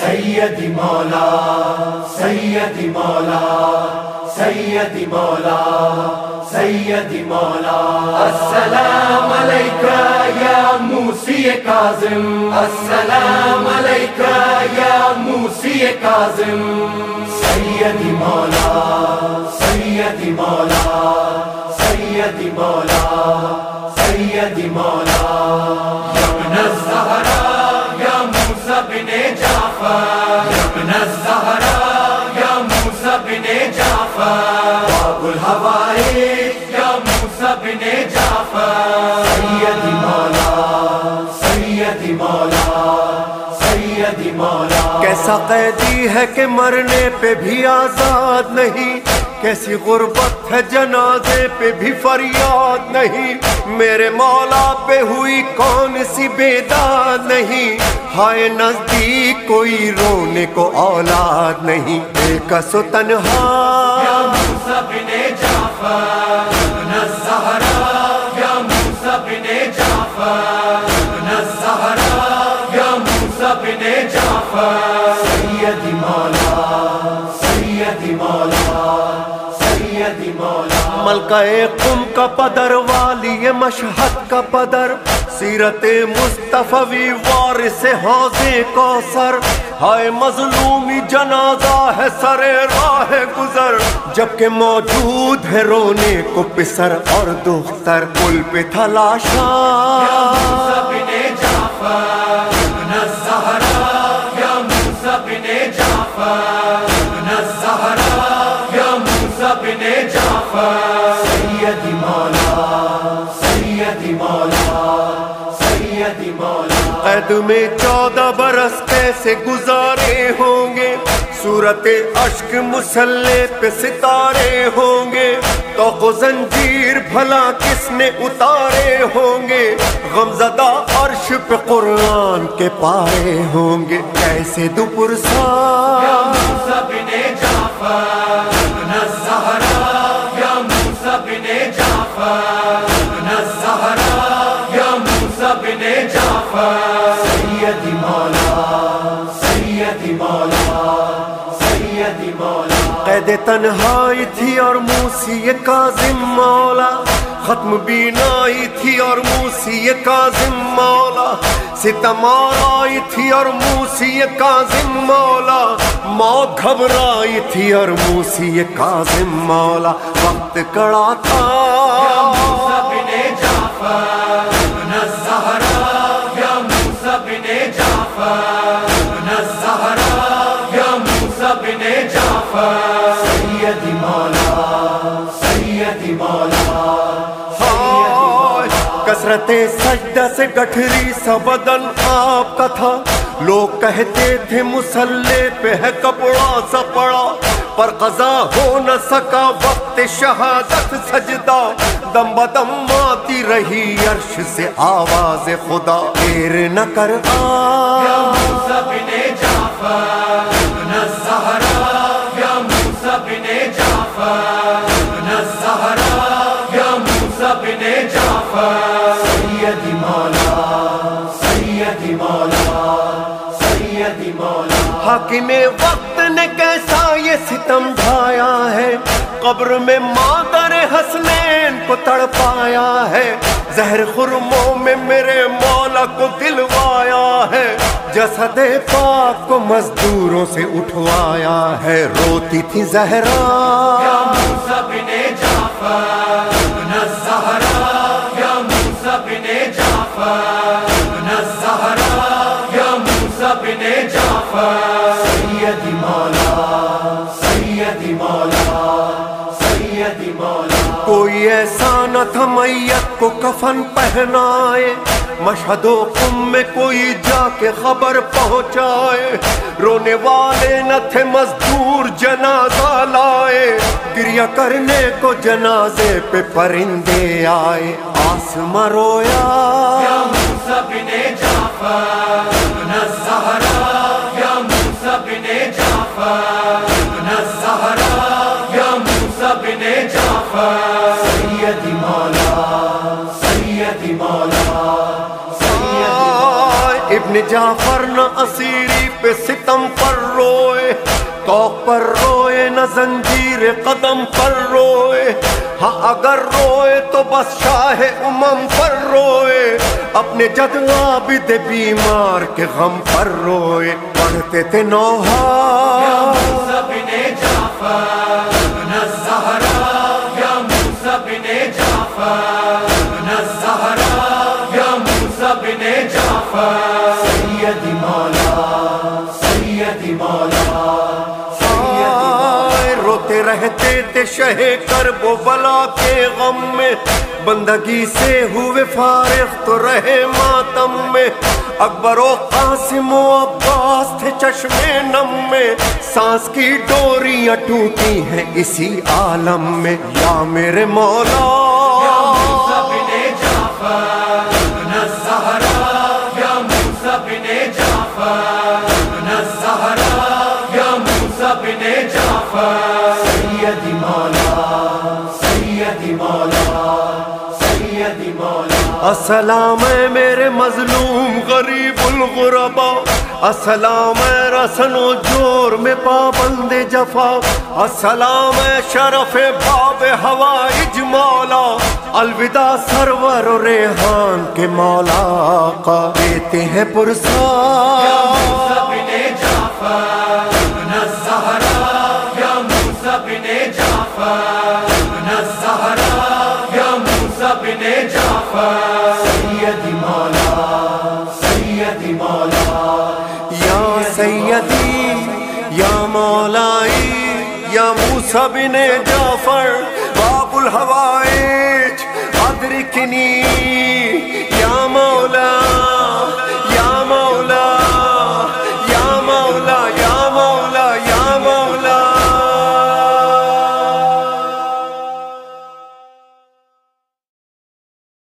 سیدی مولا سیدی مولا سیدی مولا سیدی مولا السلام علیکہ یا موسی کاظم السلام علیکہ یا موسی کاظم سیدی مولا سیدی مولا سیدی مولا سیدی مولا یا ابن الزہراء یا موسیٰ بن جعفر یا ابن الزہراء یا موسیٰ بن جعفر باب الحوائج یا موسیٰ بن جعفر سیدی مولا سیدی مولا سیدی مولا کیسا قیدی ہے کہ مرنے پہ بھی آزاد نہیں، کیسی غربت ہے جنازے پہ بھی فریاد نہیں، میرے مولا پہ ہوئی کون سی بیداد نہیں، ہائے نزدیک کوئی رونے کو اولاد نہیں، بےکس و تنہا یا موسیٰ بن جعفر ابن الزہراء یا موسیٰ بن جعفر ابن الزہراء یا موسیٰ بن جعفر سیدی مولا سیدی مولا سیدی مولا ملکہ قم کا پدر والی مشہد کا پدر، سیرت مصطفی وارث حوض کوثر، ہائے مظلومی جنازہ ہے سر راہ گزر، جبکہ موجود ہے رونے کو پسر اور دختر، پل پہ تھا لاشا یا موسیٰ بن جعفر ابن الزہراء یا موسیٰ بن جعفر ابن الزہراء یا موسیٰ بن جعفر سیدی مولا سیدی مولا سیدی مولا قید میں 14 برس کیسے گزارے ہوں گے، صورت اشک مسلح پہ ستارے ہوں گے، طوق و زنجیر بھلا کس نے اتارے ہوں گے، غمزدہ عرش پہ قرآن کے پائے ہوں گے، کیسے دوپرسا یا موسیٰ بن جعفر ابن الزہراء یا موسیٰ بن جعفر ابن الزہراء یا موسیٰ بن جعفر سیدی مولا سیدی مولا سیدی مولا قید تنہائی تھی اور موسی کاظم مولا، ختم بینائی تھی اور موسی کاظم مولا، ستم آرائی تھی اور موسی کاظم مولا، موت گھبرائی تھی اور موسی کاظم مولا، وقت کڑا تھا یا موسیٰ بن جعفر ابن الزہراء یا موسیٰ بن جعفر ابن الزہراء یا موسیٰ بن جعفر سیدی مولا سیدی مولا کثرت سجدہ سے گٹھری سا بدن آپ کا تھا، لوگ کہتے تھے مسلح پہ ہے کپڑا سا پڑا، پر قضا ہو نہ سکا وقت شہادت سجدہ، دم بدم آتی رہی عرش سے آواز خدا، دیر نہ کر یا موسیٰ بن جعفر ابن الزہراء یا موسیٰ بن جعفر ابن الزہراء یا موسیٰ بن جعفر سیدی مولا سیدی مولا سیدی مولا حاکم وقت نے کیسا یہ ستم ڈھایا ہے، قبر میں مادر حسنین کو تڑپایا ہے، زہر خرموں میں میرے مولا کو دلوایا ہے، جسد پاک کو مزدوروں سے اٹھوایا ہے، روتی تھی زہرا یا موسیٰ بن جعفر ابن الزہراء یا موسیٰ بن جعفر ابن الزہراء یا موسیٰ بن جعفر سیدی مولا سیدی مولا سیدی مولا کوئی ایسا نہ تھا میت کو کفن پہنائے، مشہد و قم میں کوئی جا کے خبر پہنچائے، رونے والے نہ تھے مزدور جنازہ لائے، گریہ کرنے کو جنازے پہ پرندے آئے، آسماں رویا یا موسیٰ بن جعفر ابن الزہراء یا موسیٰ بن جعفر ابن الزہراء یا موسیٰ بن جعفر سیدی مولا سیدی مولا سیدی مولا ابن جعفر نہ اسیری پہ ستم پر روئے، توق پر روئے نہ زنجیر قدم پر روئے، ہاں اگر روئے تو بس شاہ امم پر روئے، اپنے جد عابد بیمار کے غم پر روئے۔ پڑھتے تھے نوحہ یا موسیٰ بن جعفر ابن الزہرا، یا موسیٰ بن جعفر ابن الزہرا، یا موسیٰ بن جعفر، سید مولا سید مولا۔ روتے رہتے تھے شہ کرب و بلا کے غم میں، بندگی سے ہوئے فارغ تو رہے ماتم میں، اکبر و قاسم و عباس تھے چشمے نم میں، سانس کی ڈوریاں ٹوٹی ہیں اسی عالم میں۔ یا میرے مولا یا موسیٰ بن جعفر ابن الزہرا، یا موسیٰ بن جعفر ابن الزہرا، یا موسیٰ بن جعفر، سید مولا سید مولا سید مولا۔ السلام ہے میرے مظلوم غریب الغربا، السلام ہے رسن و جور میں پابند جفا، السلام ہے شرف باب ہوائج مولا، الوداع سرور و ریحان کے مولا آقا دیتے ہیں پرساد۔ یا موسیٰ بن جعفر ابن الزہرا، یا موسیٰ بن جعفر ابن الزہرا، یا موسیٰ بن جعفر، سید مولا سید مولا۔ یا سیدی یا مولائی یا موسیٰ بن جعفر باب الحوائج ادرکنی